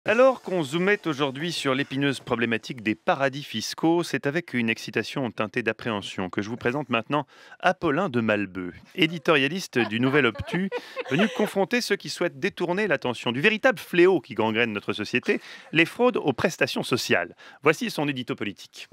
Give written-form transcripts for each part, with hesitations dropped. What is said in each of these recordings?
Alors qu'on zoomait aujourd'hui sur l'épineuse problématique des paradis fiscaux, c'est avec une excitation teintée d'appréhension que je vous présente maintenant Apollin de Malbeux, éditorialiste du Nouvel Obtus, venu confronter ceux qui souhaitent détourner l'attention du véritable fléau qui gangrène notre société, les fraudes aux prestations sociales. Voici son édito politique.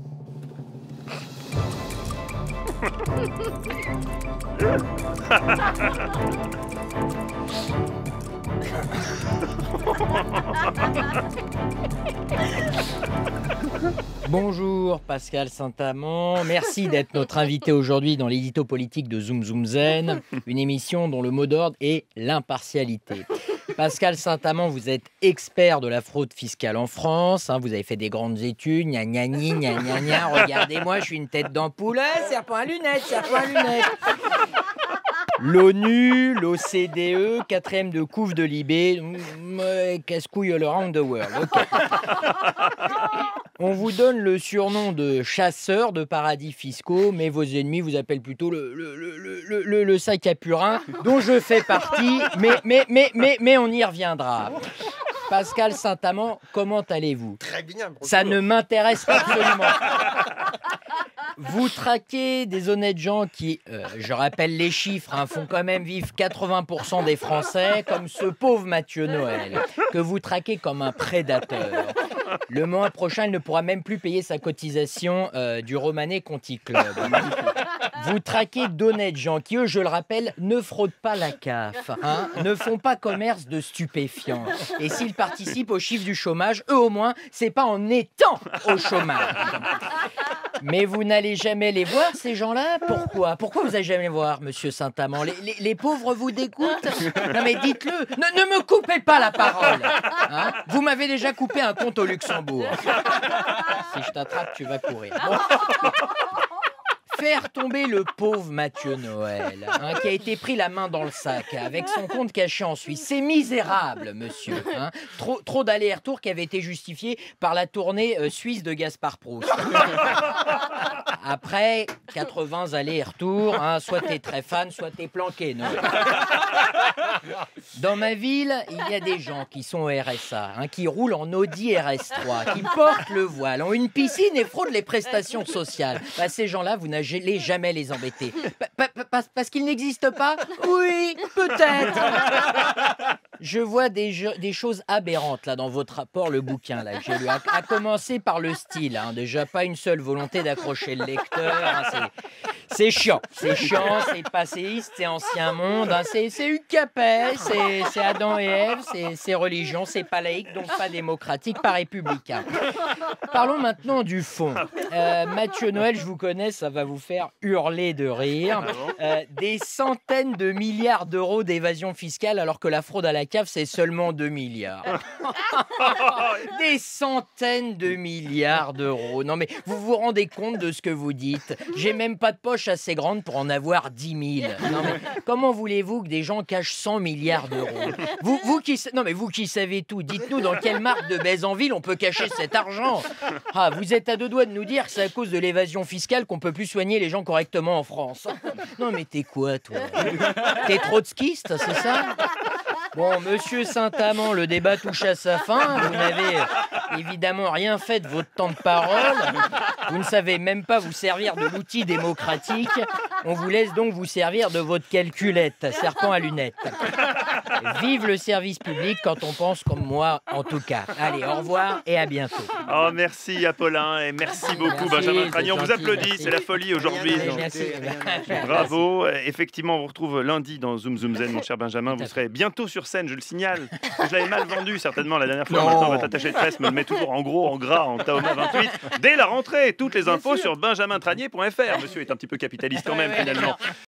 Bonjour Pascal Saint-Amand, merci d'être notre invité aujourd'hui dans l'édito politique de Zoom Zoom Zen, une émission dont le mot d'ordre est l'impartialité. Pascal Saint-Amand, vous êtes expert de la fraude fiscale en France, vous avez fait des grandes études, gna gna gna gna gna gna, regardez-moi, je suis une tête d'ampoule, serpent à lunettes, serpent à lunettes. L'ONU, l'OCDE, quatrième de couve de Libé, casse-couille all around the world. Okay. On vous donne le surnom de chasseur de paradis fiscaux, mais vos ennemis vous appellent plutôt le sac à purin, dont je fais partie, mais on y reviendra. Pascal Saint-Amand, comment allez-vous? Très bien. Ça ne m'intéresse absolument. Vous traquez des honnêtes gens qui, je rappelle les chiffres, font quand même vivre 80% des Français, comme ce pauvre Mathieu Noël, que vous traquez comme un prédateur. Le mois prochain, il ne pourra même plus payer sa cotisation du Romanée Conti Club. Vous traquez d'honnêtes gens qui, eux, je le rappelle, ne fraudent pas la CAF, ne font pas commerce de stupéfiants. Et s'ils participent aux chiffres du chômage, eux au moins, c'est pas en étant au chômage. Mais vous n'allez jamais les voir, ces gens-là? Pourquoi? Pourquoi vous n'allez jamais les voir, monsieur Saint-Amand? Les pauvres vous dégoûtent? Non mais dites-le, ne me coupez pas la parole. Vous m'avez déjà coupé un compte au Luxembourg. Si je t'attrape, tu vas courir. Bon. Faire tomber le pauvre Mathieu Noël, qui a été pris la main dans le sac, avec son compte caché en Suisse. C'est misérable, monsieur. Trop d'allers-retours qui avaient été justifiés par la tournée suisse de Gaspard Proust. Après 80 allers-retours, soit t'es très fan, soit t'es planqué. Noël. Dans ma ville, il y a des gens qui sont au RSA, qui roulent en Audi RS3, qui portent le voile, ont une piscine et fraudent les prestations sociales. Ces gens-là, vous n'allez jamais les embêter. Parce qu'ils n'existent pas? Oui, peut-être. Je vois des choses aberrantes là dans votre rapport, le bouquin là que j'ai lu. À commencer par le style. Déjà pas une seule volonté d'accrocher le lecteur. C'est chiant, c'est passéiste, c'est ancien monde, c'est UCAPES, c'est Adam et Ève, c'est religion, c'est pas laïque, donc pas démocratique, pas républicain. Parlons maintenant du fond. Mathieu Noël, je vous connais, ça va vous faire hurler de rire. Des centaines de milliards d'euros d'évasion fiscale, alors que la fraude à la CAF, c'est seulement 2 milliards. Des centaines de milliards d'euros. Non mais vous vous rendez compte de ce que vous dites? J'ai même pas de poche assez grande pour en avoir 10 000. Non mais comment voulez-vous que des gens cachent 100 milliards d'euros? Vous qui savez tout, dites-nous dans quelle marque de baise en ville on peut cacher cet argent. Vous êtes à deux doigts de nous dire que c'est à cause de l'évasion fiscale qu'on peut plus soigner les gens correctement en France. Non mais t'es quoi toi? T'es trotskiste, c'est ça? Bon, monsieur Saint-Amand, le débat touche à sa fin. Vous n'avez évidemment rien fait de votre temps de parole. Vous ne savez même pas vous servir de l'outil démocratique. On vous laisse donc vous servir de votre calculette, serpent à lunettes. Vive le service public quand on pense comme moi, en tout cas. Allez, au revoir et à bientôt. Oh, merci Apollin et merci beaucoup Benjamin Tranier. On vous applaudit, c'est la folie aujourd'hui. Merci. Bravo. Effectivement, on vous retrouve lundi dans Zoom Zoom Zen, mon cher Benjamin. Vous serez bientôt sur scène, je le signale. Je l'avais mal vendu certainement la dernière fois. Maintenant, votre attaché de presse me le met toujours en gros, en gras, en Tahoma 28. Dès la rentrée, toutes les infos sur benjamintranier.fr. Monsieur est un petit peu capitaliste quand même, finalement.